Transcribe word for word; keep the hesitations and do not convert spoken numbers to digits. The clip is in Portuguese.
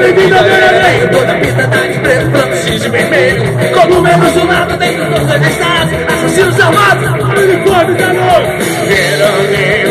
bem-vindo ao vermelho. Toda pinta tá de preto, branco, X de vermelho. Como menos um lado dentro dos tempestades. Assassinos armados, uniformes da noite.